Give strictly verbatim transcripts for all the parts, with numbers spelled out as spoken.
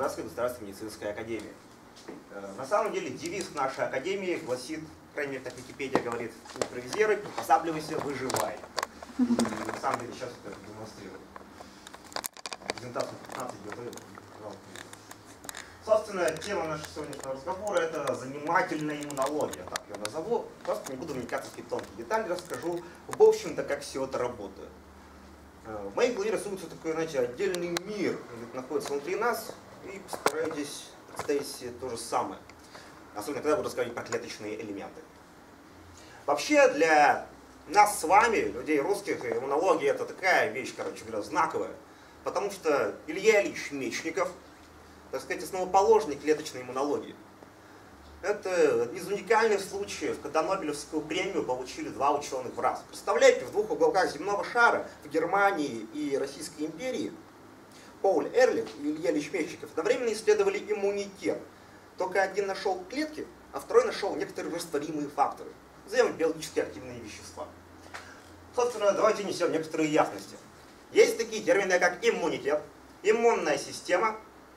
Ленинградской государственной медицинской академии. На самом деле девиз нашей академии гласит, по крайней мере, так Википедия говорит, импровизируй, приспосабливайся, выживай. На самом деле сейчас это демонстрирую. Презентацию пятнадцать минут. Собственно, тема нашего сегодняшнего разговора — это занимательная иммунология, так я назову. Просто не буду вникаться в какие тонкие детали, расскажу в общем-то, как все это работает. В моей голове рисуется такой, знаете, отдельный мир, который находится внутри нас, и постарайтесь представить себе то же самое. Особенно, когда буду рассказывать про клеточные элементы. Вообще, для нас с вами, людей русских, иммунология — это такая вещь, короче говоря, знаковая. Потому что Илья Ильич Мечников, так сказать, основоположник клеточной иммунологии. Это из уникальных случаев, когда Нобелевскую премию получили два ученых в раз. Представляете, в двух уголках земного шара, в Германии и Российской империи, Пауль Эрлих и Илья Ильич Мечников одновременно исследовали иммунитет. Только один нашел клетки, а второй нашел некоторые растворимые факторы, назовем биологически активные вещества. Собственно, давайте несем некоторые ясности. Есть такие термины, как иммунитет, иммунная система.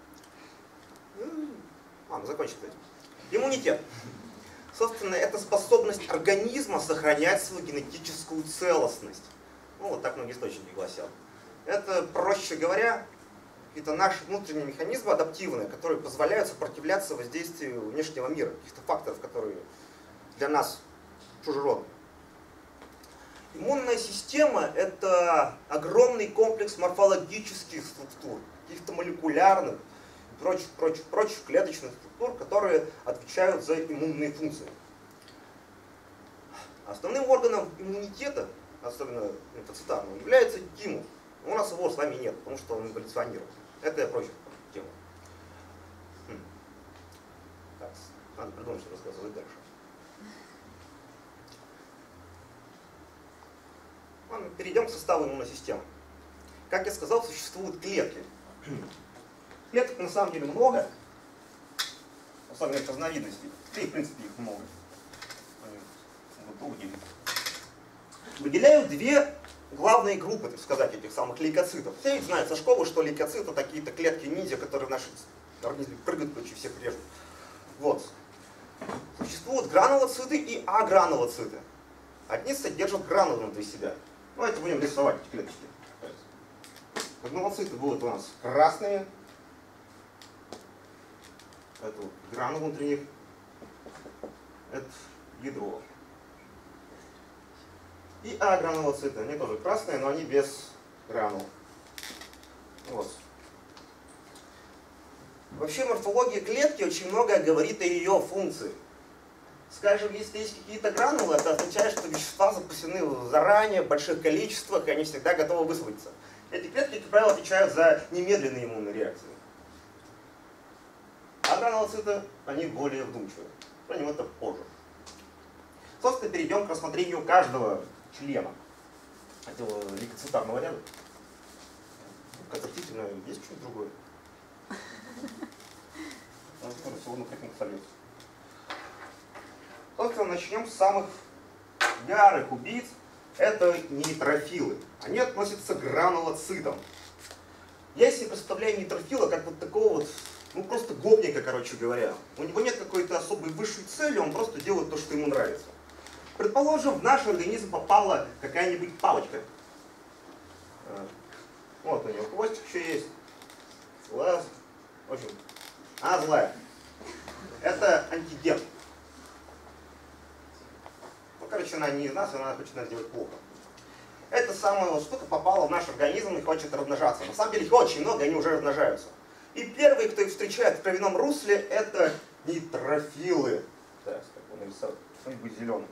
Ладно, закончим этим. Иммунитет. Собственно, это способность организма сохранять свою генетическую целостность. Ну, вот так многие источники гласят. Это, проще говоря, это наши внутренние механизмы адаптивные, которые позволяют сопротивляться воздействию внешнего мира, каких-то факторов, которые для нас чужеродны. Иммунная система — это огромный комплекс морфологических структур, каких-то молекулярных, прочих, прочих, прочих клеточных структур, которые отвечают за иммунные функции. Основным органом иммунитета, особенно лимфоцитарного, является тимус. У нас его с вами нет, потому что он эволюционирует. Это я прочь тему. Хм. Так, надо придумать, что рассказывать дальше. Ладно, перейдем к составу иммунной системы. Как я сказал, существуют клетки. Клеток на самом деле много, особенно разновидностей. И в принципе их много. Выделяют две главные группы, так сказать, этих самых лейкоцитов. Все ведь знают со школы, что лейкоциты такие-то клетки ниндзя, которые в нашем организме прыгают, короче, всех режут. Вот. Существуют гранулоциты и агранулоциты. Одни содержат гранулы внутри себя. Давайте будем рисовать эти клеточки. Гранулоциты будут у нас красные. Это вот гранулы внутри них. Это ядро. И агранулоциты, они тоже красные, но они без гранул. Вот. Вообще морфология клетки очень многое говорит о ее функции. Скажем, если есть какие-то гранулы, это означает, что вещества запасены заранее в больших количествах, и они всегда готовы высвоиться. Эти клетки, как правило, отвечают за немедленные иммунные реакции. А гранулоциты, они более вдумчивые. Про него это позже. Собственно, перейдем к рассмотрению каждого члена этого лейкоцитарного ряда. Отвратительно, есть что-то другое? Сегодня как-нибудь сольется. Собственно, начнем с самых ярых убийц. Это нейтрофилы. Они относятся к гранулоцитам. Я себе представляю нейтрофила как вот такого вот, ну просто гопника, короче говоря. У него нет какой-то особой высшей цели, он просто делает то, что ему нравится. Предположим, в наш организм попала какая-нибудь палочка. Вот у него хвостик еще есть. Глаз. В общем, она злая. Это антиген. Ну, короче, она не из нас, она хочет нас делать плохо. Эта самая вот штука попала в наш организм и хочет размножаться. На самом деле их очень много, они уже размножаются. И первые, кто их встречает в кровяном русле, это нейтрофилы. Так, как он нарисовал, что-нибудь зеленое.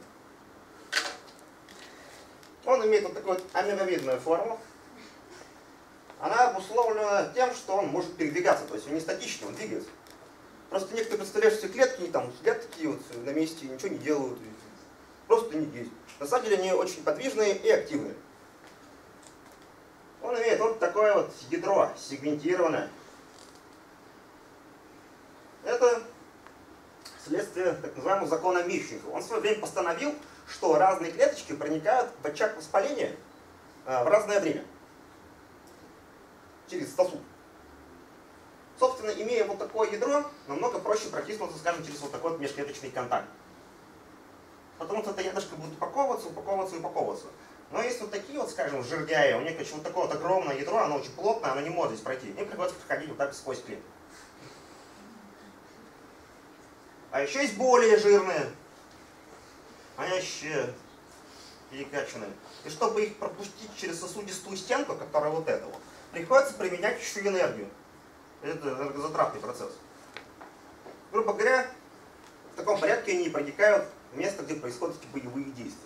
Он имеет вот такую вот амебовидную форму. Она обусловлена тем, что он может передвигаться, то есть он не статичный, он двигается. Просто некоторые представляют, что клетки они там сидят такие вот на месте, ничего не делают, просто не есть. На самом деле они очень подвижные и активные. Он имеет вот такое вот ядро сегментированное. Это следствие так называемого закона Мищенко. Он в свое время постановил, что разные клеточки проникают в очаг воспаления в разное время через сосуд. Собственно, имея такое ядро намного проще протиснуться, скажем, через вот такой вот межклеточный контакт. Потому что это ядрышко будет упаковываться, упаковываться и упаковываться. Но есть вот такие вот, скажем, жердяи, у них короче, вот такое вот огромное ядро, оно очень плотное, оно не может здесь пройти. Им приходится проходить вот так сквозь клин. А еще есть более жирные. Они вообще перекачанные. И чтобы их пропустить через сосудистую стенку, которая вот эта вот, приходится применять еще энергию. Это энергозатратный процесс. Грубо говоря, в таком порядке они проникают в место, где происходят эти боевые действия.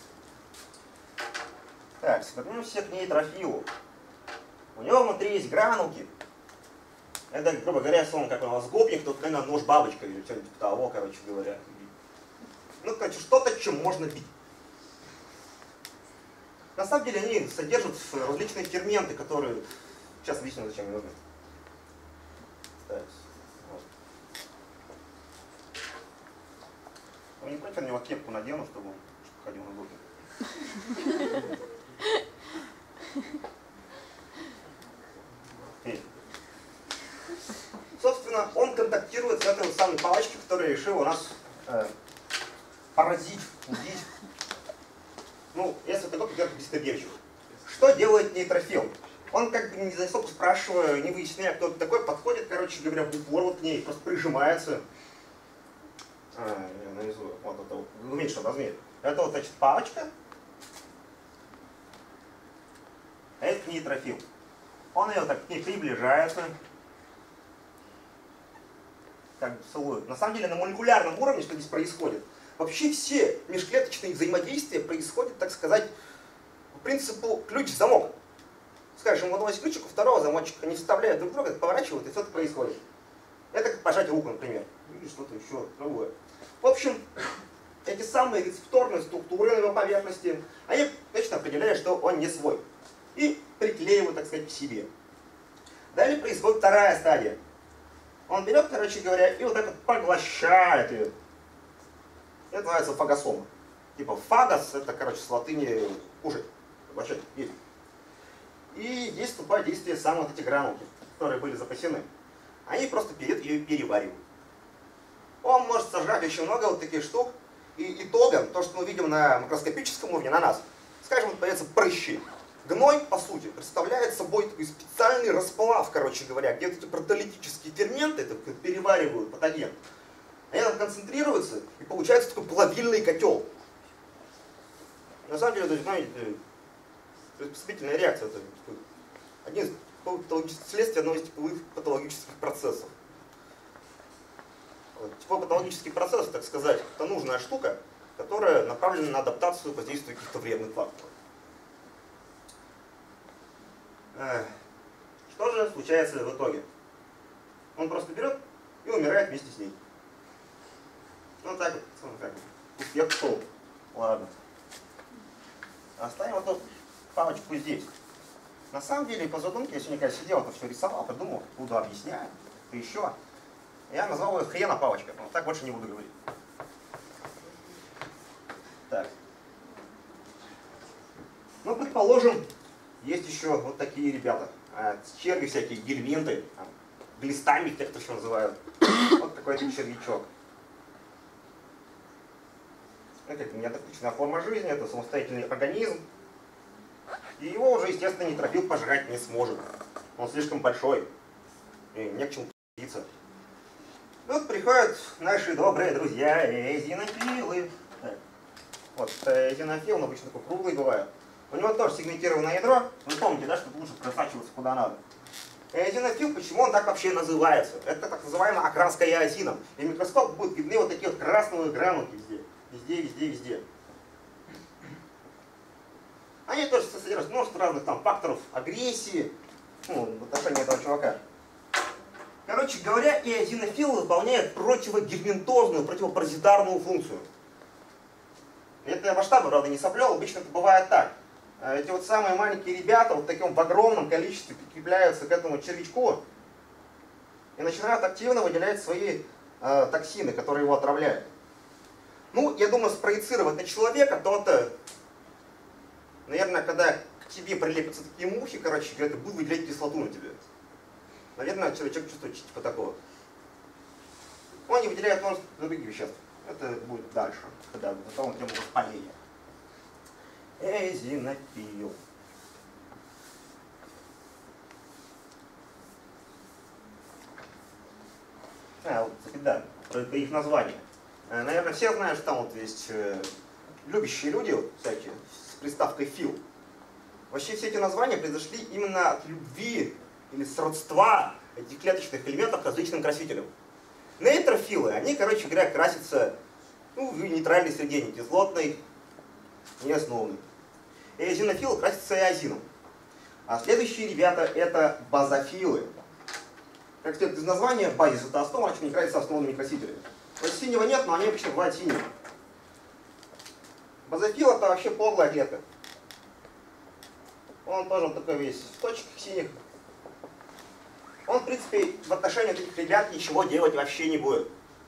Так, вернемся к нейтрофилу. У него внутри есть гранулки. Это, грубо говоря, если он как у вас гопник, то, наверное, нож-бабочка или что-нибудь типа того, короче говоря. Ну, короче, что-то, чем можно бить. На самом деле они содержат различные ферменты, которые... Сейчас объясню, зачем они нужны. Так, вот. Вы не против, на него кепку надену, чтобы он ходил на гопник? Собственно, он контактирует с этой вот самой палочкой, которая решила у нас э, поразить, убить. Ну, если такой где-то бестоберчив. Что делает нейтрофил? Он как бы не особо спрашивая, не выясняя, кто это такой, подходит, короче говоря, в упор вот к ней, просто прижимается. А, я нарисую. Вот это вот, в меньшем размере. Это вот, значит, палочка. А это нейтрофил. Он ее так к ней приближается. Как бы целует. На самом деле на молекулярном уровне, что здесь происходит, вообще все межклеточные взаимодействия происходят, так сказать, по принципу ключ-замок. Скажем, у одного есть ключик, у второго замочек, они вставляют друг друга, поворачивают, и что-то происходит. Это как пожать руку, например. Или что-то еще другое. В общем, эти самые рецепторные структуры на его поверхности, они точно определяют, что он не свой. И приклеивают, так сказать, к себе. Далее происходит вторая стадия. Он берет, короче говоря, и вот так вот поглощает ее. Это называется фагосома. Типа фагос, это, короче, с латыни кушать, поглощать, есть. И здесь вступает в действие самые вот эти гранулки, которые были запасены. Они просто берут ее и переваривают. Он может сожрать очень много вот таких штук. И итогом, то, что мы видим на макроскопическом уровне, на нас, скажем, вот появятся прыщи. Гной, по сути, представляет собой такой специальный расплав, короче говоря, где эти протеолитические ферменты это переваривают патоген. Они там концентрируются, и получается такой плавильный котел. На самом деле, это, знаете, приспособительная реакция. Это один из патологических следствий одного из типовых патологических процессов. Типовой патологический процесс, так сказать, это нужная штука, которая направлена на адаптацию воздействия каких-то вредных факторов. Что же случается в итоге? Он просто берет и умирает вместе с ней. Ну так вот, как успех шел. Ладно. Оставим эту палочку здесь. На самом деле, по задумке, я сегодня когда сидел, это все рисовал, подумал, буду объяснять, и еще. Я назвал ее хрена палочка, но так больше не буду говорить. Так. Ну, предположим, есть еще вот такие ребята. Черви всякие, гельминты, глистами, тех, кто еще называют. Вот какой-то червячок. Это неоднозначная форма жизни, это самостоятельный организм. И его уже, естественно, нейтрофил пожрать не сможет. Он слишком большой. И не к чему птица. Вот приходят наши добрые друзья эозинофилы. Вот, эозинофил, он обычно такой круглый бывает. У него тоже сегментированное ядро. Вы помните, да, чтобы лучше просачиваться куда надо. Эозинофил, почему он так вообще называется? Это так называемая окраска эозином. И в микроскоп будут видны вот такие вот красные гранулки везде. Везде, везде, везде. Они тоже содержат множество разных там факторов агрессии, ну, в отношении этого чувака. Короче говоря, эозинофилы выполняют противогельминтозную, противопаразитарную функцию. Это я масштабы, правда, не соблел, обычно это бывает так. Эти вот самые маленькие ребята вот в таком в огромном количестве прикрепляются к этому червячку и начинают активно выделять свои э, токсины, которые его отравляют. Ну, я думаю, спроецировать на человека, то это, наверное, когда к тебе прилепятся такие мухи, короче, говоря, ты будешь выделять кислоту на тебе. Наверное, человек чувствует типа такого. Он не выделяет множество других веществ. Это будет дальше, когда затронут тему воспаления. Эозинофил. А, вот, да, про их название. Наверное, все знают, что там вот есть э, любящие люди, вот, всякие, с приставкой «фил». Вообще все эти названия произошли именно от любви или сродства этих клеточных элементов к различным красителям. Нейтрофилы, они, короче говоря, красятся ну, в нейтральной среде, не кислотной, не основной. Эозинофилы красятся эозином. А следующие ребята это базофилы. Как следует из названия, базис это основа, значит не красятся основными красителями. Вот синего нет, но они обычно бывают синими. Базофил это вообще подлая клетка. Он тоже вот такой весь в точках синих. Он, в принципе, в отношении этих ребят ничего делать вообще не будет.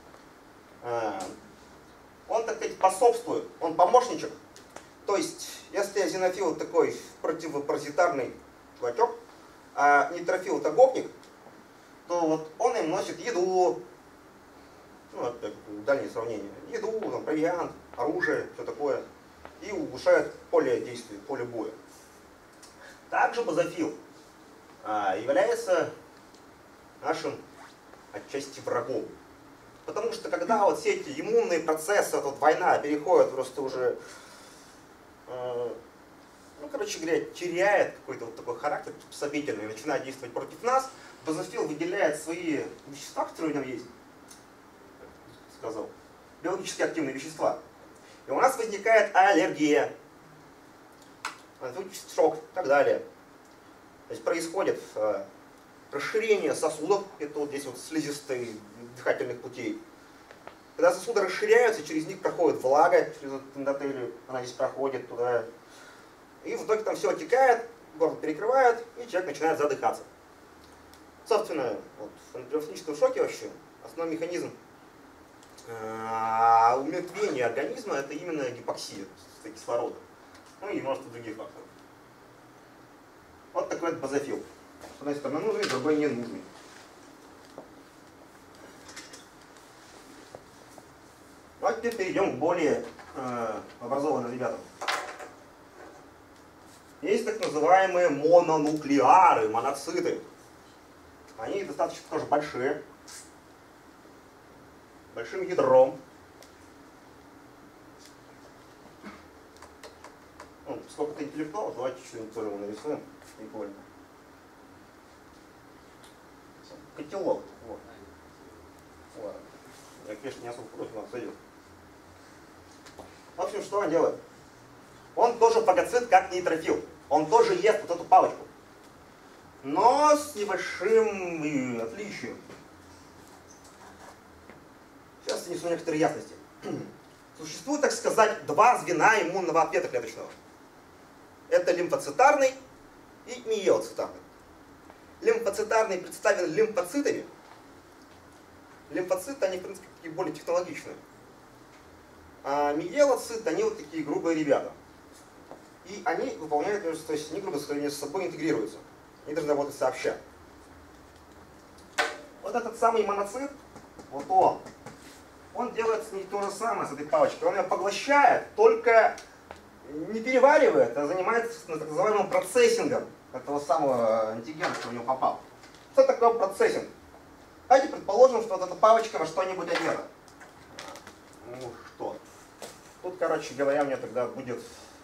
Он, так сказать, способствует, он помощничек. То есть, если эозинофил такой противопаразитарный чувачок, а нейтрофил это гопник, то вот он им носит еду, ну, это дальние сравнения, еду, там, провиант, оружие, все такое, и улучшает поле действия, поле боя. Также базофил а, является нашим отчасти врагом. Потому что когда вот все эти иммунные процессы, вот война переходит просто уже, э, ну, короче говоря, теряет какой-то вот такой характер приспособительный, начинает действовать против нас, базофил выделяет свои вещества, которые у него есть, как сказал, биологически активные вещества. И у нас возникает аллергия, шок и так далее. То есть происходит э, расширение сосудов, это вот здесь вот слизистые дыхательных путей. Когда сосуды расширяются, через них проходит влага, через эндотелию, она здесь проходит туда. И в итоге там все отекает, горло перекрывает, и человек начинает задыхаться. Собственно, вот, в анафилактическом шоке вообще основной механизм э, умертвения организма это именно гипоксия кислорода. Ну и множество других факторов. Вот такой вот базофил. С одной стороны нужный, с другой не нужный. Ну а теперь перейдем к более э, образованным ребятам. Есть так называемые мононуклеары, моноциты. Они достаточно тоже большие, большим ядром. Ну, сколько-то интеллектуалов, давайте что-нибудь тоже его нарисуем. Прикольно. Котелок. Вот. Ладно. Я, конечно, не особо против, но сойдет. В общем, что он делает? Он тоже фагоцит, как нейтрофил. Он тоже ест вот эту палочку. Но с небольшим отличием. Сейчас внесу некоторые ясности. Существует, так сказать, два звена иммунного ответа клеточного. Это лимфоцитарный и миелоцитарный. Лимфоцитарный представлен лимфоцитами. Лимфоциты, они, в принципе, такие более технологичные. А миелоциты, они вот такие грубые ребята. И они выполняют, то есть они, грубо говоря, между собой интегрируются. Они должны работать сообща. Вот этот самый моноцит, вот он, он делает с ней то же самое, с этой палочкой. Он ее поглощает, только не переваривает, а занимается так называемым процессингом этого самого антигена, что в него попал. Что такое процессинг? Давайте предположим, что вот эта палочка во что-нибудь одета. Ну что? Тут, короче говоря, мне тогда будет...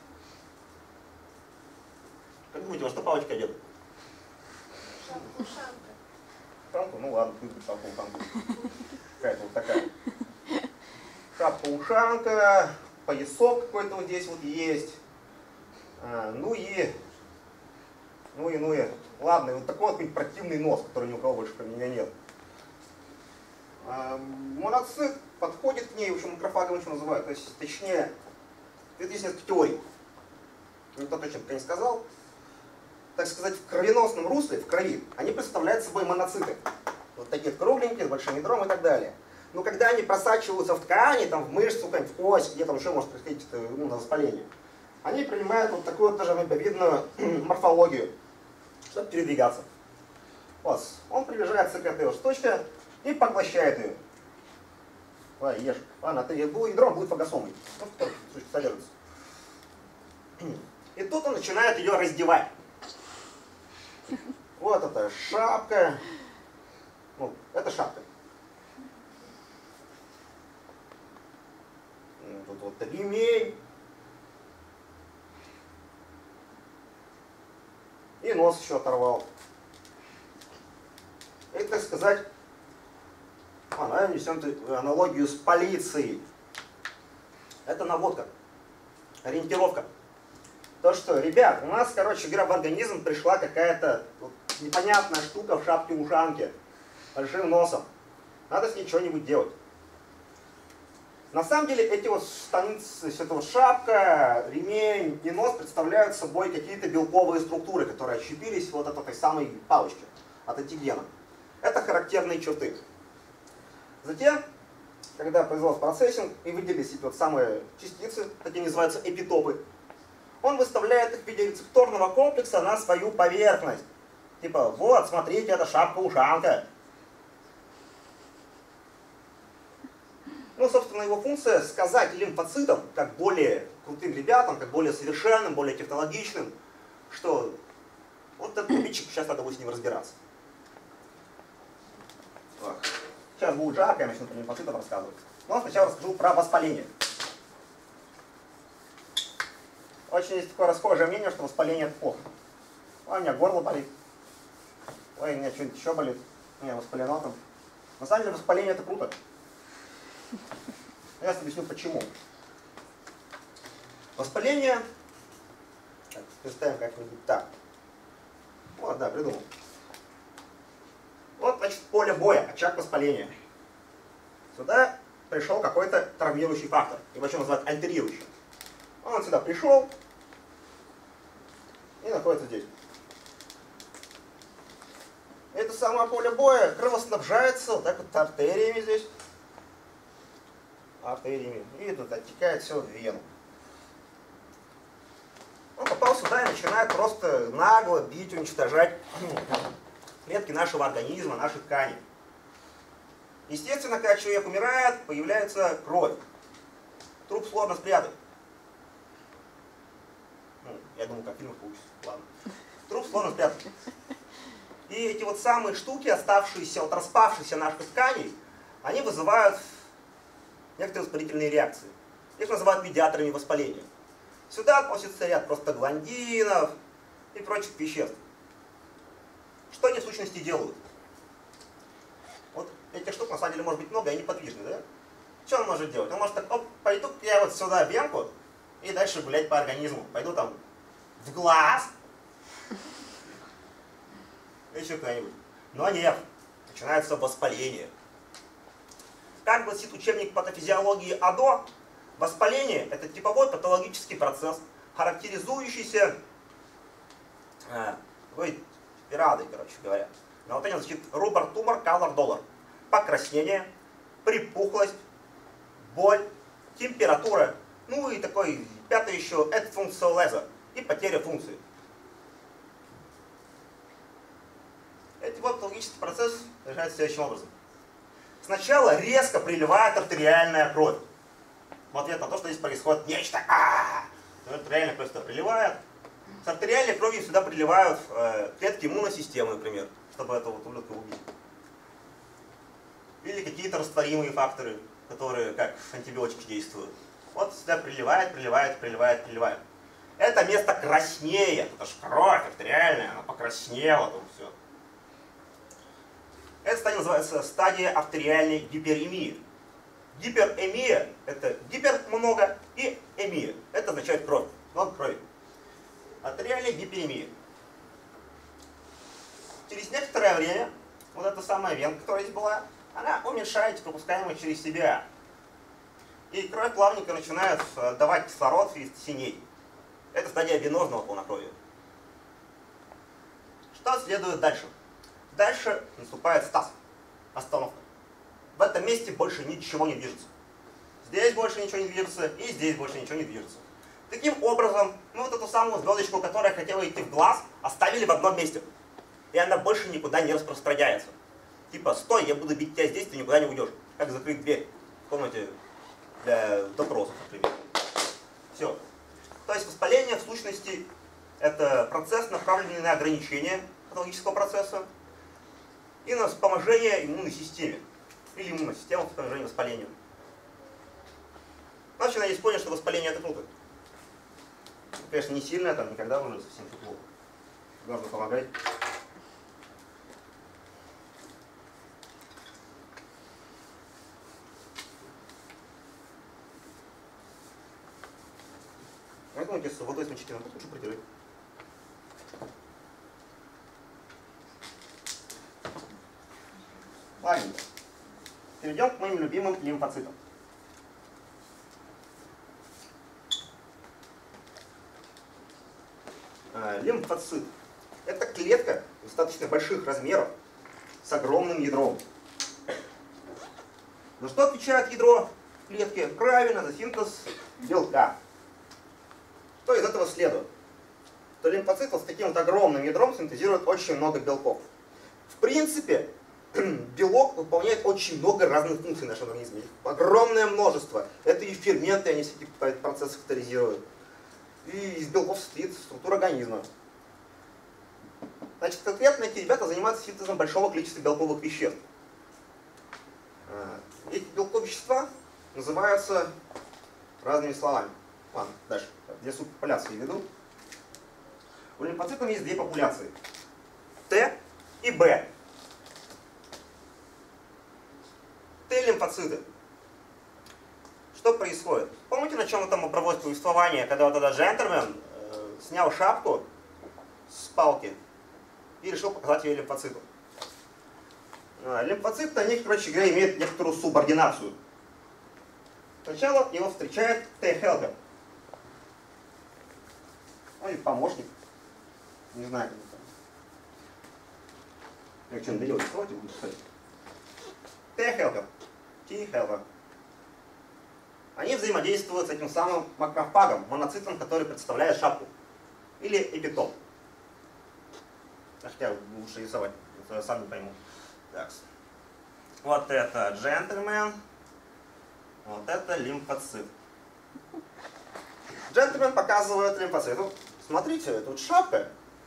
Как думаете, во что палочка одета? Шапку-ушанка. Шапку? Ну ладно, пусть будет шапка-ушанка. Какая-то вот такая. Шапка-ушанка, поясок какой-то вот здесь вот есть. А, ну и... Ну и, ну и... Ладно, и вот такой вот противный нос, который ни у кого больше кроме меня нет. А, моноцит подходит к ней, в общем, макрофагом еще называют. То есть, точнее, это есть несколько теорий. Никто точно пока не сказал. Так сказать, в кровеносном русле, в крови, они представляют собой моноциты. Вот такие кругленькие, с большим ядром и так далее. Но когда они просачиваются в ткани, там, в мышцу, в кость, где там еще может происходить ну, воспаление, они принимают вот такую вот даже видную морфологию, чтобы передвигаться. Вот. Он приближается к этой вот штучке и поглощает ее. Давай, ешь. Ладно, ты был ядром, будет фагосомой. Ну, что содержится. И тут он начинает ее раздевать. Вот эта шапка. Ну, это шапка. Тут вот ремень. И нос еще оторвал. И, так сказать, она несет аналогию с полицией. Это наводка, ориентировка. То, что, ребят, у нас, короче говоря, в организм пришла какая-то вот непонятная штука в шапке-ушанке, большим носом. Надо с ней что-нибудь делать. На самом деле эти вот штаны, эта вот шапка, ремень и нос представляют собой какие-то белковые структуры, которые отщепились вот от этой самой палочки, от антигена. Это характерные черты. Затем, когда произвелся процессинг и выделились эти вот самые частицы, такие называются эпитопы, он выставляет их в виде рецепторного комплекса на свою поверхность. Типа, вот, смотрите, это шапка-ушанка. Ну, собственно, его функция сказать лимфоцитам, как более крутым ребятам, как более совершенным, более технологичным, что вот этот кубичек, сейчас надо будет с ним разбираться. Так. Сейчас будет жарко, я начну про лимфоцитов рассказывать. Но сначала расскажу про воспаление. Очень есть такое расхожее мнение, что воспаление это плохо. Ой, у меня горло болит. Ой, у меня что-нибудь еще болит. У меня воспалено там. На самом деле воспаление это круто. Я объясню почему. Воспаление, так, представим как-нибудь так. Вот, да, придумал. Вот, значит, поле боя, очаг воспаления. Сюда пришел какой-то травмирующий фактор, его еще называют альтерирующим. Он сюда пришел и находится здесь. Это самое поле боя кровоснабжается вот так вот артериями здесь. Артериями. И тут оттекает все в вену. Он попал сюда и начинает просто нагло бить, уничтожать клетки нашего организма, наши ткани. Естественно, когда человек умирает, появляется кровь. Труп сложно спрятать. Ну, я думаю, как в фильмах получится. Ладно. Труп сложно спрятать. И эти вот самые штуки, оставшиеся от распавшихся наших тканей, они вызывают некоторые воспалительные реакции. Их называют медиаторами воспаления. Сюда относится ряд простагландинов и прочих веществ. Что они в сущности делают? Вот этих штук на самом деле может быть много, и они подвижны, да? Что он может делать? Он может так, оп, пойду я вот сюда в венку и дальше гулять по организму. Пойду там в глаз. Еще куда-нибудь. Но нет, начинается воспаление. Как гласит учебник патофизиологии АДО, воспаление – это типовой патологический процесс, характеризующийся э, такой пирадой, короче говоря. На латыни звучит рубор, тумор, color, dollar. Покраснение, припухлость, боль, температура, ну и такой пятый еще – это функция леза и потеря функции. Этот патологический процесс решается следующим образом. Сначала резко приливает артериальная кровь. В ответ на то, что здесь происходит нечто. А-а-а! Артериальная кровь сюда приливает. С артериальной кровью сюда приливают э, клетки иммунной системы, например, чтобы этого вот ублюдка убить. Или какие-то растворимые факторы, которые как антибиотики действуют. Вот сюда приливает, приливает, приливает, приливает. Это место краснеет. Это же кровь артериальная, она покраснела там все. Эта стадия называется стадия артериальной гиперемии. Гиперемия – это гипер много, и эмия – это означает кровь, много крови. Артериальная гиперемия. Через некоторое время вот эта самая венка, которая здесь была, она уменьшает пропускаемость через себя. И кровь плавненько начинает давать кислород из синей. Это стадия венозного полнокровия. Что следует дальше? Дальше наступает стаз, остановка. В этом месте больше ничего не движется. Здесь больше ничего не движется, и здесь больше ничего не движется. Таким образом, мы вот эту самую звездочку, которая хотела идти в глаз, оставили в одном месте. И она больше никуда не распространяется. Типа, стой, я буду бить тебя здесь, ты никуда не уйдешь. Как закрыть дверь. комнате для допросов, например. Все. То есть воспаление, в сущности, это процесс, направленный на ограничение патологического процесса и на вспоможение иммунной системе. Или иммунной системы вспоможения воспалению. Значит, надеюсь, понял, что воспаление это круто. Конечно, не сильное, там никогда уже совсем все плохо. Должно помогать. Поэтому эти с водой смочите, надо лучше протирать. Ладно. Перейдем к моим любимым лимфоцитам. Лимфоцит – это клетка достаточно больших размеров с огромным ядром. За что отвечает ядро клетки? Правильно, за синтез белка. Что из этого следует? Что лимфоцит с таким вот огромным ядром синтезирует очень много белков. В принципе, белок выполняет очень много разных функций в нашем организме. Их огромное множество. Это и ферменты, они всякие процессы катализируют. И из белков состоит структура организма. Значит, конкретно эти ребята занимаются синтезом большого количества белковых веществ. Эти белковые вещества называются разными словами. Ладно, дальше. Для субпопуляции веду. У лимфоцитов есть две популяции. Т и Б. Т-лимфоциты. Что происходит? Помните, на чем там проводит повествование, когда вот этот джентльмен э, снял шапку с палки и решил показать ее лимфоциту? А, лимфоцит на них, короче говоря, имеет некоторую субординацию. Сначала его встречает Т-хелпер. Ну или помощник. Не знаю, как это. Я что, надоело рисовать и буду писать. Т-хелпер. Т-хелпер. Они взаимодействуют с этим самым макрофагом, моноцитом, который представляет шапку. Или эпитоп. Хотя лучше рисовать, я сам не пойму. Так. Вот это джентльмен. Вот это лимфоцит. Джентльмен показывает лимфоциту. Смотрите, тут шапка.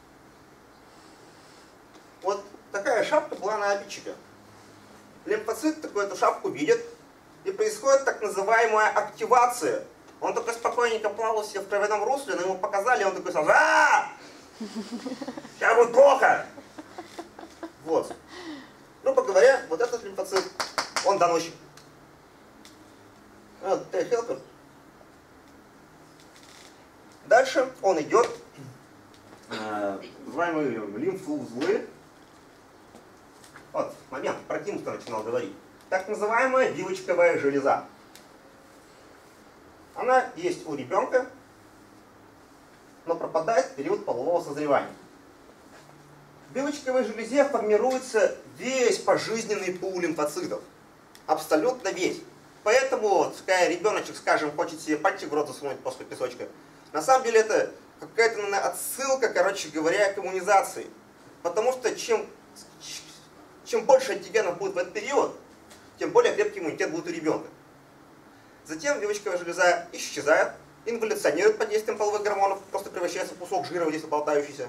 Вот такая шапка была на обидчике. Лимфоцит такую эту шапку видит. И происходит так называемая активация. Он такой спокойненько плавал себе в кровяном русле, но ему показали, он такой сразу: а сейчас будет плохо! Вот. Грубо говоря, вот этот лимфоцит, он доносчик. Вот Т-хелпер. Дальше он идет, э, называемые лимфоузлы. Вот, момент, про Тимуса начинал говорить. Так называемая вилочковая железа. Она есть у ребенка, но пропадает в период полового созревания. В вилочковой железе формируется весь пожизненный пул лимфоцитов. Абсолютно весь. Поэтому, вот, когда ребеночек, скажем, хочет себе пальчик в рот засунуть после песочка, на самом деле это какая-то, наверное, отсылка, короче говоря, к иммунизации. Потому что чем, чем больше антигенов будет в этот период, тем более крепкий иммунитет будет у ребенка. Затем вилочковая железа исчезает, инволюционирует под действием половых гормонов, просто превращается в кусок жира, здесь болтающийся.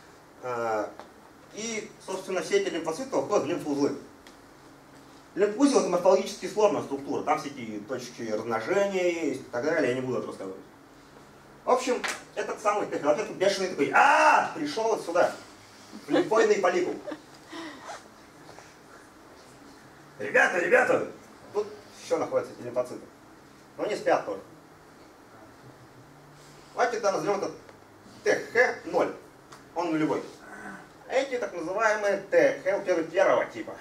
И, собственно, все эти лимфоциты входят в лимфоузлы. Лимфузел — это морфологически сложная структура, там всякие точки размножения есть и так далее, я не буду это рассказывать. В общем, этот самый Т-хелпер бешеный такой: а пришел вот сюда, в лимфоидный фолликул. Ребята, ребята, тут еще находятся эти лимфоциты. Но они спят тоже. Давайте тогда назовем это Т Х ноль. Он нулевой. Эти так называемые Т-хелперы первого типа.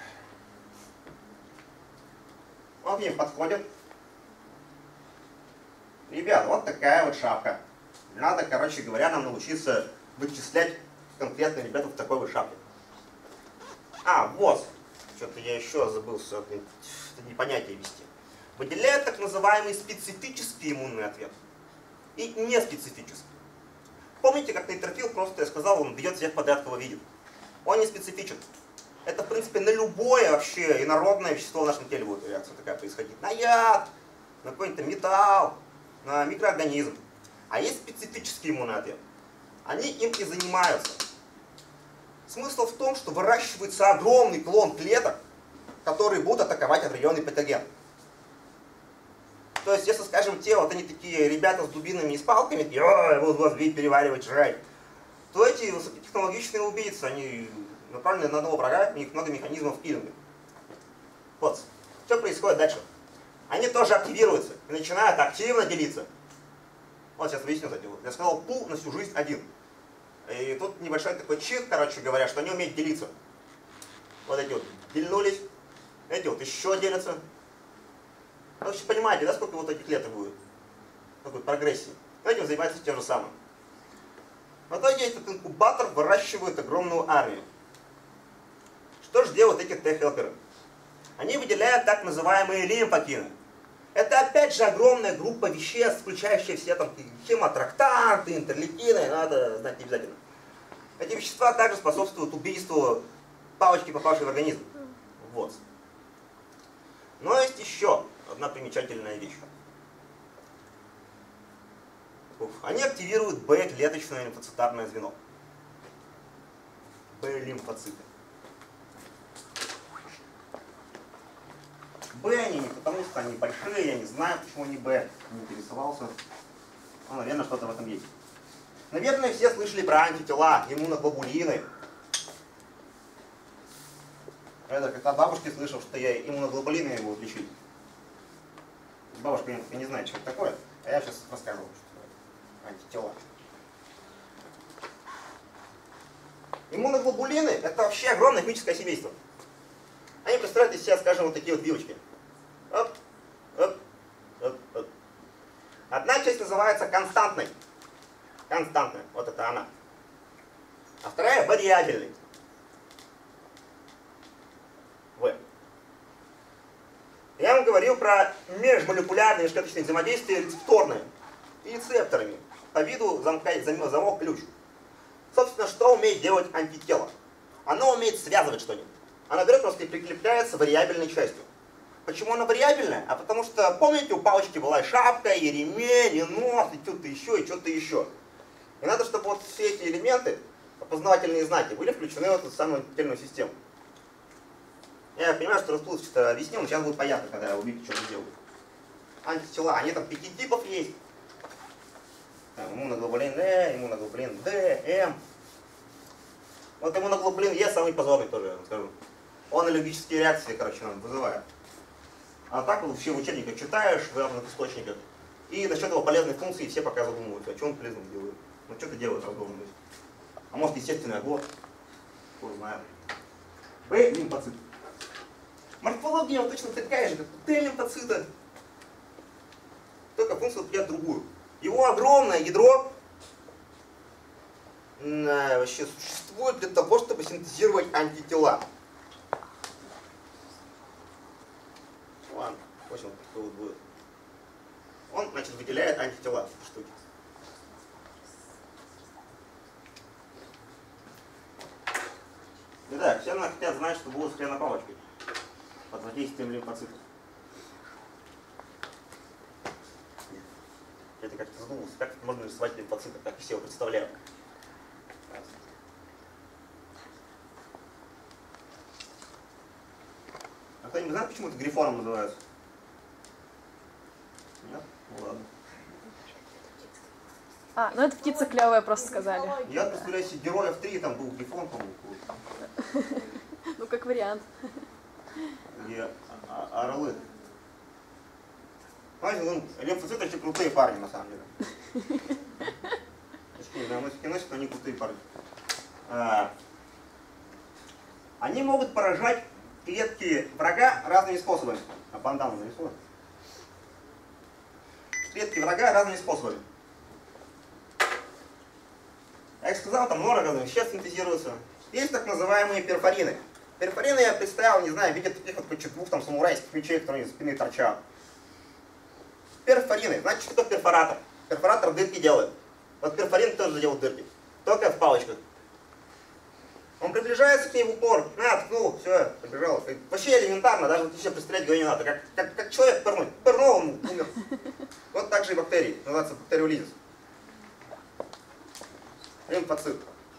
Он к ним подходит. Ребят, вот такая вот шапка. Надо, короче говоря, нам научиться вычислять конкретно ребята в такой вот шапке. А, вот. Что-то я еще забыл это не понятие вести. Выделяет так называемый специфический иммунный ответ и неспецифический. Помните, как нейтрofил, просто я сказал, он бьет всех подряд, кого видит. Он не специфичен. Это, в принципе, на любое вообще инородное вещество в нашем теле будет реакция такая происходить. На яд, на какой-нибудь металл, на микроорганизм. А есть специфический иммунный ответ. Они им и занимаются. Смысл в том, что выращивается огромный клон клеток, которые будут атаковать определенный патоген. То есть, если, скажем, те вот они такие ребята с дубинами и с палками, я буду вас бить, переваривать, жрать, то эти высокотехнологичные убийцы, они направлены на одного врага, у них много механизмов киллинга. Вот. Что происходит дальше? Они тоже активируются и начинают активно делиться. Вот сейчас выясню, кстати, вот. Я сказал, пул на всю жизнь один. И тут небольшой такой чит, короче говоря, что они умеют делиться. Вот эти вот дельнулись, эти вот еще делятся. Вы вообще понимаете, да, сколько вот этих клеток будет? Такой прогрессии. Этим занимается тем же самым. В итоге этот инкубатор выращивает огромную армию. Что же делают эти Т-хелперы? Они выделяют так называемые лимфокины. Это опять же огромная группа веществ, включающая все там хемотрактанты, интерлейкины, надо знать не обязательно. Эти вещества также способствуют убийству палочки, попавшей в организм. Вот. Но есть еще одна примечательная вещь. Они активируют Б-клеточное лимфоцитарное звено. Б-лимфоциты. Б они не потому, что они большие, я не знаю, почему они Б, не интересовался. Ну, наверное, что-то в этом есть. Наверное, все слышали про антитела, иммуноглобулины. Это как от бабушки слышал, что я иммуноглобулины будут лечить. Бабушка не знает, что это такое, а я сейчас расскажу, что антитела. Иммуноглобулины — это вообще огромное химическое семейство. Они представляют из себя, скажем, вот такие вот вилочки. Оп, оп, оп, оп. Одна часть называется константной. Константная, вот это она. А вторая вариабельной. В. Я вам говорил про межмолекулярные межклеточные взаимодействия рецепторные и рецепторами по виду замка, замок-ключ. Собственно, что умеет делать антитело? Оно умеет связывать что-нибудь. Она берет просто и прикрепляется вариабельной частью. Почему она вариабельная? А потому что, помните, у палочки была и шапка, и ремень, и нос, и что-то еще, и что-то еще. И надо, чтобы вот все эти элементы, опознавательные знаки, были включены в эту самую антительную систему. Я понимаю, что расплывчато объяснил, но сейчас будет понятно, когда я увижу, что мы делаем. Антитела, они там пяти типов есть. Иммуноглобулин Э, иммуноглобулин Д, М. Вот иммуноглобулин Е самый позорный тоже, я вам скажу. Он аллергические реакции, короче, нам вызывает. А так вот все в учебниках читаешь, в разных источниках. И насчет его полезной функции все пока задумываются, а что он полезным делает. Ну что-то делает разумно. А может, естественный огонь. Кто знает. Б — лимфоцит. Морфология точно такая же, как у Т-лимфоцита. Только функция определяет другую. Его огромное ядро вообще существует для того, чтобы синтезировать антитела. Ладно, очень вот будет. Он, значит, выделяет антитела штуки. Итак, все хотят знать, что будет с хренопалочкой под воздействием лимфоцитов. Это как-то задумался, как можно рисовать лимфоциты, как все его представляют. А кто-нибудь знает, почему это грифоном называется? Нет? Ну ладно. А, ну это птица клевая, просто сказали. Я представляю себе героев три, там был грифон, по-моему. Ну как вариант. И орлы. Знаете, лимфоциты очень крутые парни, на самом деле. Не знаю, носики носят, но они крутые парни. А, они могут поражать клетки врага разными способами. А бандану нарисую. Клетки врага разными способами. Я как сказал, там много разных веществ синтезируются. Есть так называемые перфорины. Перфорины я представил, не знаю, в виде таких вот четырех там самурайских мечей, которые из спины торчат. Перфорины. Значит, что такое перфоратор? Перфоратор дырки делает. Вот перфорин тоже делает дырки. Только в палочках. Он приближается к ней в упор, на, ткнул, все, побежал. Вообще элементарно, даже вот себе представлять говорить не надо. Как, как, как человек пырнуть. Пырнул, он умер. Вот так же и бактерии. Называется бактериолизис. Лимфоцит.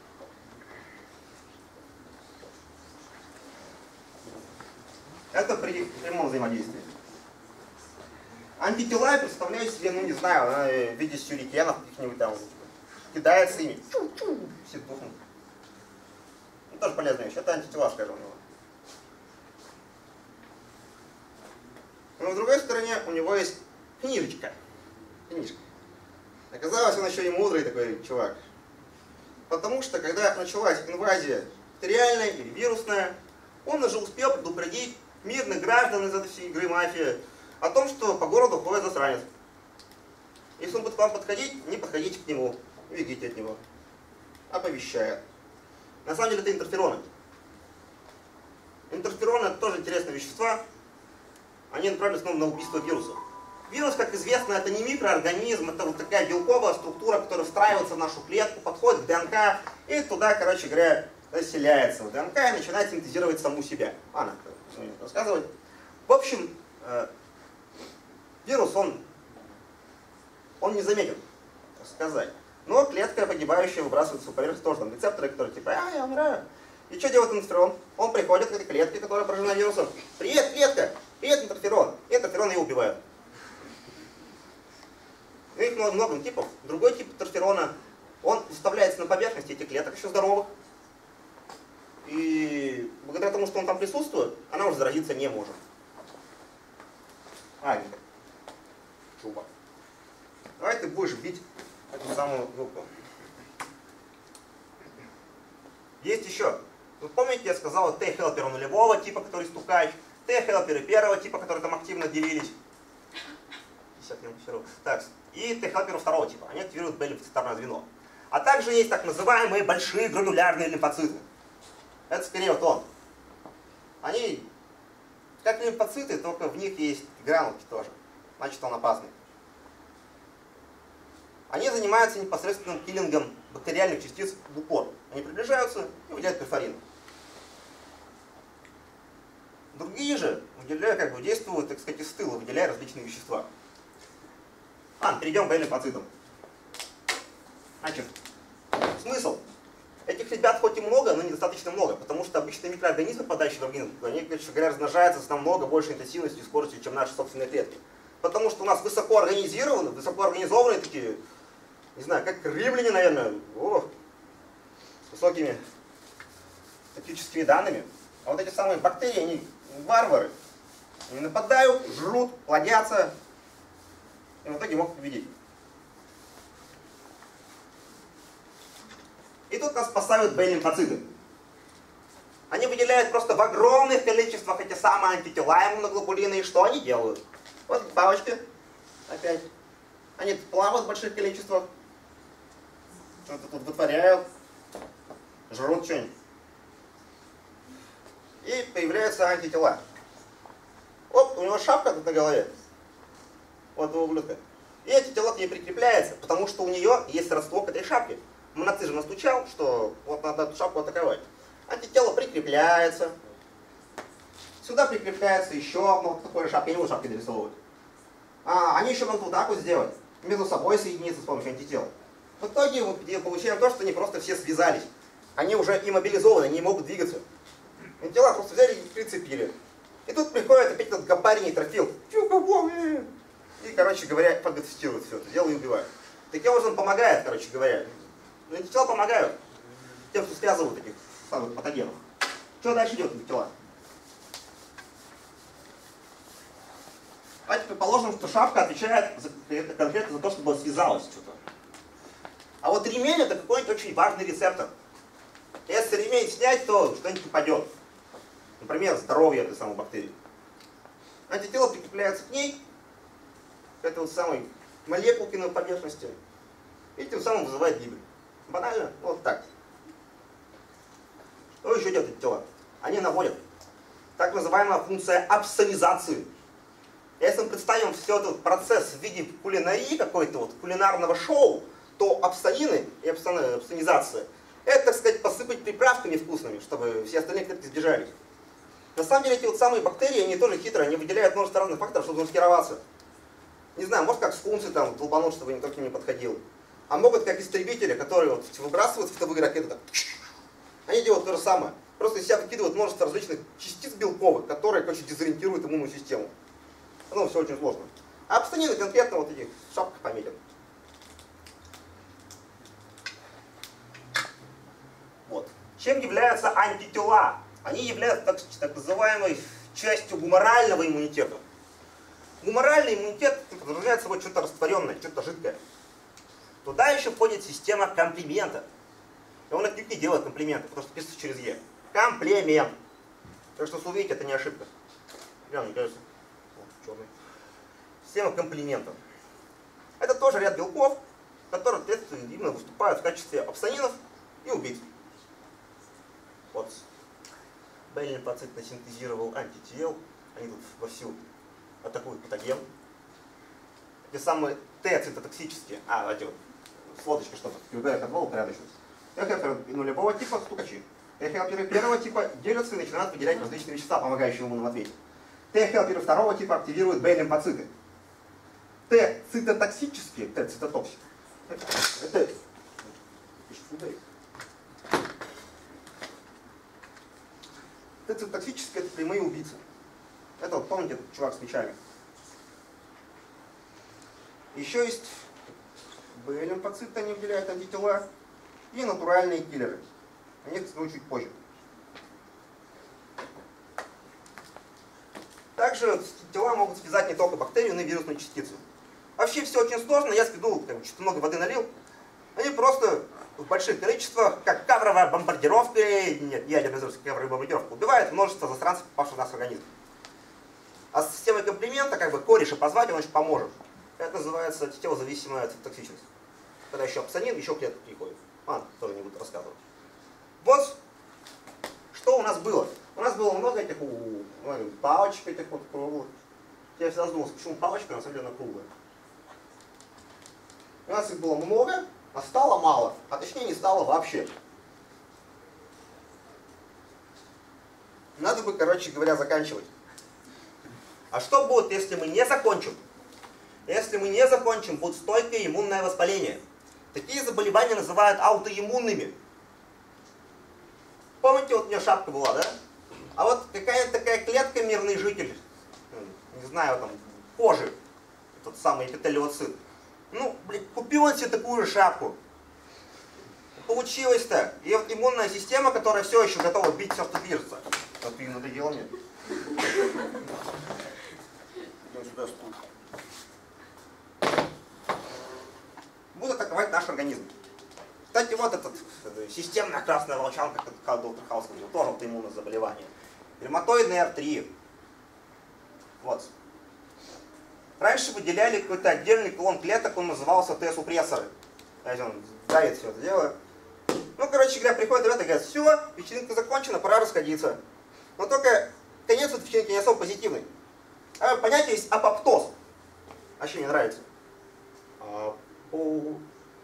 Это при прямом взаимодействии. Антитела представляю себе, ну не знаю, в виде сюрикенов каких-нибудь там. Кидается ими. Чу-чу, все тухнут. Ну, тоже полезная вещь. Это антитела, скажем. Но с другой стороны, у него есть книжечка. Книжка. Оказалось, он еще и мудрый такой чувак. Потому что, когда началась инвазия бактериальная или вирусная, он уже успел предупредить мирных граждан из этой всей игры мафии о том, что по городу ходит засранец. Если он будет к вам подходить, не подходите к нему, бегите от него. Оповещает. На самом деле это интерфероны. Интерфероны это тоже интересные вещества. Они направлены снова на убийство вирусов. Вирус, как известно, это не микроорганизм, это вот такая белковая структура, которая встраивается в нашу клетку, подходит к ДНК и туда, короче говоря, заселяется в ДНК и начинает синтезировать саму себя. Ладно, рассказывать. В общем, э, вирус, он, он не заметен, так сказать. Но клетка погибающая выбрасывает свою поверхность тоже. Там рецепторы, которые типа, а, я умираю. И что делает интерферон? Он приходит к этой клетке, которая поражена вирусом. Привет, клетка! Привет, интерферон! И интерферон ее убивает. Их много, много типов. Другой тип интерферона, он выставляется на поверхности этих клеток, еще здоровых. И благодаря тому, что он там присутствует, она уже заразиться не может. А, нет. Чувак. Давай ты будешь бить эту самую группу. Есть еще. Вы помните, я сказал Т-хелперы нулевого типа, который стукач, Т-хелперы первого типа, которые там активно делились. Так, и Т-хелперы второго типа. Они активируют Б-лимфоцитарное звено. А также есть так называемые большие гранулярные лимфоциты. Это скорее вот он. Они как лимфоциты, только в них есть гранулки тоже. Значит, он опасный. Они занимаются непосредственным киллингом бактериальных частиц в упор. Они приближаются и выделяют перфорин. Другие же выделяют, как бы, действуют, так сказать, из тыла, выделяя различные вещества. Ладно, перейдем к лимфоцитам. Значит, смысл. Этих ребят хоть и много, но недостаточно много, потому что обычные микроорганизмы, попадающие в организм, они, конечно говоря, размножаются с намного большей интенсивностью и скоростью, чем наши собственные клетки. Потому что у нас высоко организированы, высоко организованные такие, не знаю, как римляне, наверное, о, с высокими тактическими данными. А вот эти самые бактерии, они варвары. Они нападают, жрут, плодятся, и в итоге могут победить. И тут нас спасают Б-лимфоциты. Они выделяют просто в огромных количествах эти самые антитела иммуноглобулины. И что они делают? Вот бабочки. Опять. Они плавают в больших количествах. Что-то тут вытворяют. Жрут что-нибудь. И появляются антитела. Оп, у него шапка тут на голове. Вот у ублюдка. И эти тела к ней прикрепляются, потому что у нее есть родство к этой шапке. Монаци же настучал, что вот надо эту шапку атаковать. Антитело прикрепляется. Сюда прикрепляется еще одно такое шапка. Я не буду шапки дорисовывать. А, они еще могут вот так вот сделать. Между собой соединиться с помощью антител. В итоге мы получаем то, что они просто все связались. Они уже иммобилизованы, они не могут двигаться. Антитела просто взяли и прицепили. И тут приходит опять этот гопарь нейтрофил. И, короче говоря, фагоцитирует все это дело и убивает. Таким образом помогает, короче говоря. Но антитела помогают тем, что связывают этих самых патогенов. Что дальше идет антитела? Давайте предположим, что шапка отвечает за, конкретно за то, чтобы связалось что-то. А вот ремень это какой-нибудь очень важный рецептор. Если ремень снять, то что-нибудь упадет. Например, здоровье этой самой бактерии. Антитело прикрепляется к ней, к этой вот самой молекулке на поверхности, и тем самым вызывает гибель. Банально? Вот так. Что еще делают эти тела? Они наводят так называемая функция апсонизации. Если мы представим все этот процесс в виде кулинарии, какой-то вот кулинарного шоу, то апсонины и апсонизация это, так сказать, посыпать приправками вкусными, чтобы все остальные клетки сбежались. На самом деле эти вот самые бактерии, они тоже хитрые, они выделяют множество разных факторов, чтобы замаскироваться. Не знаю, может как скунсы там долбанут, чтобы никто к ним не подходил. А могут как истребители, которые вот выбрасывают световые ракеты, так, они делают то же самое. Просто из себя выкидывают множество различных частиц белковых, которые, короче, дезориентируют иммунную систему. Ну, все очень сложно. А абстонины конкретно вот этих в шапках пометят. Вот. Чем являются антитела? Они являются так, так называемой частью гуморального иммунитета. Гуморальный иммунитет подразумевает собой что-то растворенное, что-то жидкое. Туда еще входит система комплимента. И он отнюдь не делает комплименты, потому что пишется через Е. Комплимент. Так что, если увидите, это не ошибка. Прямо, мне кажется. Вот, черный. Система комплиментов. Это тоже ряд белков, которые, соответственно, именно выступают в качестве опсонинов и убийц. Вот. Б-лимфоцит синтезировал антител. Они тут вовсю атакуют патоген. Те самые Т-цитотоксические. А, эти вот с лодочкой что-то. Выбирают отвал порядочность. Т-хелперы нулевого типа стукачи. Т-хелперы первого типа делятся и начинают выделять различные вещества, помогающие иммунному ответить. Т-хелперы второго типа активируют Б-лимфоциты. Т-цитотоксические, Т-цитотоксик. Это... Т-цитотоксические — это прямые убийцы. Это вот, помните, этот чувак с мечами. Еще есть Б-лимфоциты, они выделяют антитела, и натуральные киллеры. О них скажу чуть позже. Также тела могут связать не только бактерию, но и вирусную частицу. Вообще все очень сложно, я сведу, чуть много воды налил. Они просто в больших количествах, как кавровая бомбардировка, нет, ядерная кавровая бомбардировка, убивает множество засранцев, попавших в наш организм. А с системой комплимента, как бы кореша позвать, он очень поможет. Это называется антителозависимая цитотоксичность. Когда еще опсонин, еще клетка приходит. А, тоже не буду рассказывать. Вот что у нас было. У нас было много этих у, ну, палочек, этих вот круглых. Я всегда задумался, почему палочка на самом деле она круглая. У нас их было много, а стало мало. А точнее не стало вообще. Надо бы, короче говоря, заканчивать. А что будет, если мы не закончим? Если мы не закончим, будет стойкое иммунное воспаление. Такие заболевания называют аутоиммунными. Помните, вот у меня шапка была, да? А вот какая-то такая клетка, мирный житель, не знаю, там, кожи, тот самый эпителиоцит. Ну, блин, купил он себе такую же шапку. Получилось-то. И вот иммунная система, которая все еще готова бить все, что движется. Вот и надоело мне. Сюда стул. Будет атаковать наш организм. Кстати, вот этот системная красная волчанка, как доктор Хаус говорил, тоже аутоиммунное заболевание. Ревматоидный артрит. Вот. Раньше выделяли какой-то отдельный клон клеток, он назывался Т-супрессоры. Знаете, он давит все это дело. Ну, короче говоря, приходят ребята и говорят, все, вечеринка закончена, пора расходиться. Но только конец этой вечеринки не особо позитивный. А понятие есть апоптоз. Вообще мне нравится. Апоптоз.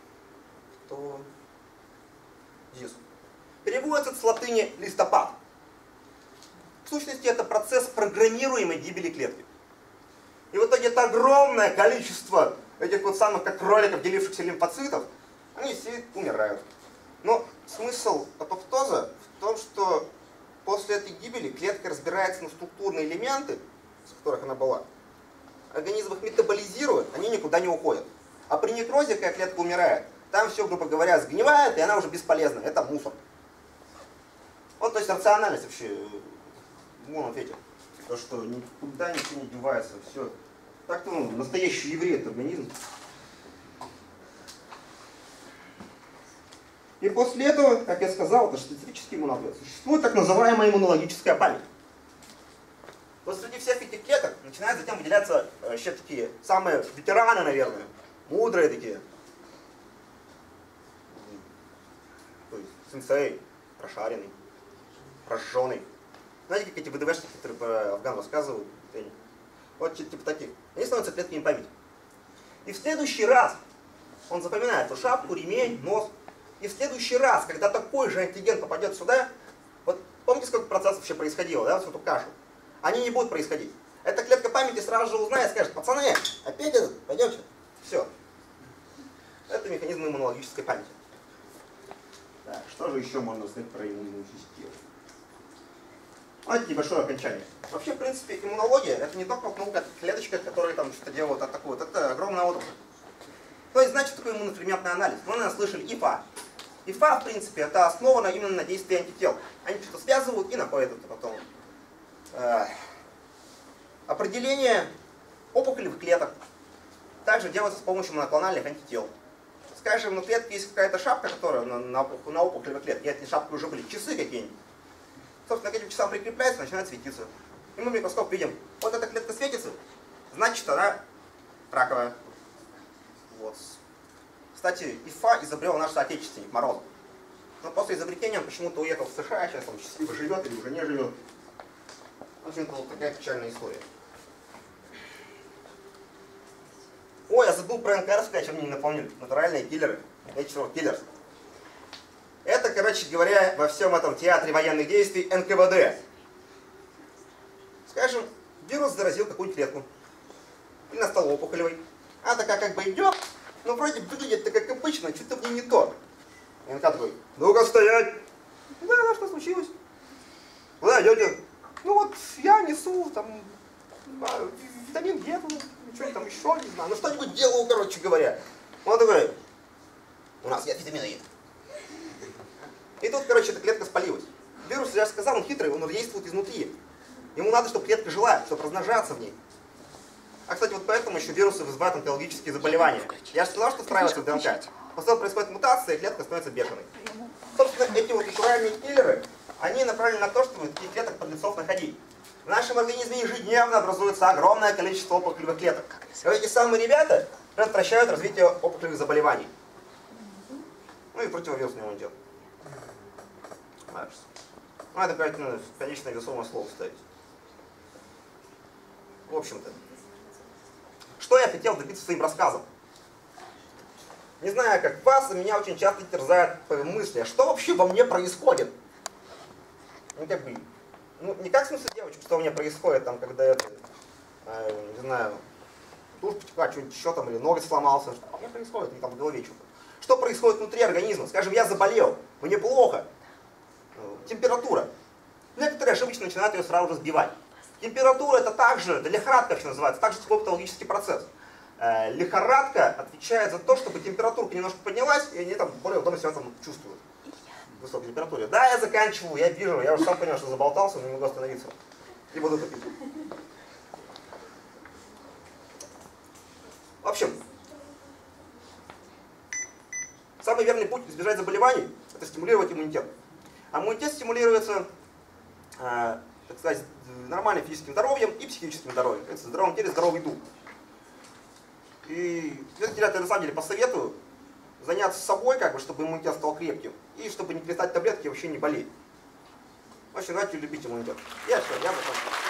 Переводится с латыни листопад. В сущности, это процесс программируемой гибели клетки. И в итоге это огромное количество этих вот самых, как кроликов, делившихся лимфоцитов, они все умирают. Но смысл апоптоза в том, что после этой гибели клетка разбирается на структурные элементы, с которых она была. Организм их метаболизирует, они никуда не уходят. А при некрозе, когда клетка умирает, там все, грубо говоря, сгнивает, и она уже бесполезна. Это мусор. Вот, то есть рациональность вообще в моном ответе. То, что никуда ничего не девается. Все. Так-то, ну, настоящий еврей это организм. И после этого, как я сказал, это специфический иммунответ. Существует так называемая иммунологическая память. Вот среди всех этих клеток начинают затем выделяться еще такие самые ветераны, наверное, мудрые такие. То есть сенсей, прошаренный, прожженный. Знаете, как эти ВДВшники, которые про Афган рассказывают? Вот типа таких. Они становятся клетками памяти. И в следующий раз он запоминает эту шапку, ремень, нос. И в следующий раз, когда такой же антиген попадет сюда, вот помните, сколько процессов вообще происходило, да, вот эту кашу? Они не будут происходить. Эта клетка памяти сразу же узнает, скажет: пацаны, опять этот, пойдемте. Все. Это механизм иммунологической памяти. Так, что же еще можно сказать про иммунную систему? Вот небольшое окончание. Вообще, в принципе, иммунология — это не только наука о клеточках, которые там что-то делают, атакуют. Это огромная отрасль. То есть, значит, такой иммуноферментный анализ. Вы, наверное, слышали ИФА. ИФА, в принципе, это основано именно на действии антител. Они что-то связывают и находят это потом. Э, определение опухолевых клеток также делается с помощью моноклональных антител. Скажем, на клетке есть какая-то шапка, которая на, на, на опухолевой клетке, эти шапки уже были, часы какие-нибудь. Собственно, к этим часам прикрепляется, начинает светиться. И мы в микроскоп видим, вот эта клетка светится, значит, она раковая. Вот. Кстати, ИФА изобрел наш соотечественник Морозов. Но после изобретения он почему-то уехал в США, сейчас он счастливо живет или уже не живет. В общем-то, вот такая печальная история. Ой, я забыл про эн ка эр сказать, чем мне не напомнили. Натуральные киллеры. Natural killers. Это, короче говоря, во всем этом театре военных действий эн ка вэ дэ. Скажем, вирус заразил какую-нибудь клетку. Или она стала опухолевой. Она такая как бы идет, но вроде выглядит как обычно, что-то в ней не то. И эн ка такой: ну-ка стоять! Да, да, что случилось? Куда идете? Ну вот я несу там витамин Е, что-нибудь там еще, не знаю, ну что-нибудь делаю, короче говоря. Он такой: у нас нет витамина Е. И тут, короче, эта клетка спалилась. Вирус, я же сказал, он хитрый, он действует изнутри. Ему надо, чтобы клетка жила, чтобы размножаться в ней. А, кстати, вот поэтому еще вирусы вызывают онкологические заболевания. Я же сказал, что встраивается в ДНК. После этого происходит мутация, и клетка становится бешеной. Собственно, эти вот натуральные киллеры, они направлены на то, чтобы таких клеток подлецов находить. В нашем организме ежедневно образуется огромное количество опухолевых клеток. И эти самые ребята предотвращают развитие опухолевых заболеваний. Ну и противовирусный иммунитет. Ну, это, конечно, конечно, весомое слово ставить. В общем-то. Что я хотел добиться своим рассказом? Не знаю, как вас, меня очень часто терзают мысли, а что вообще во мне происходит? Ну, как бы, ну, не как в смысле девочек, что у меня происходит, там, когда это, э, не знаю, тушь потекла, что-нибудь еще там, или ноготь сломался, что у меня происходит, или там в голове что-то. Что происходит внутри организма? Скажем, я заболел, мне плохо, температура. Некоторые ошибочно начинают ее сразу же сбивать. Температура — это также, это лихорадка вообще называется, также тепловой патологический процесс. Э, лихорадка отвечает за то, чтобы температурка немножко поднялась, и они там более удобно себя там чувствуют. В высокой температуре. Да, я заканчиваю, я вижу, я уже сам понял, что заболтался, но не могу остановиться. И буду топить. В общем, самый верный путь избежать заболеваний — это стимулировать иммунитет. А иммунитет стимулируется, э, так сказать, нормальным физическим здоровьем и психическим здоровьем. Это в здоровом теле здоровый дух. И я на самом деле посоветую заняться собой, как бы, чтобы иммунитет стал крепким. И чтобы не перестать таблетки и вообще не болеть. В общем, давайте любить иммунитет. Я все, я бы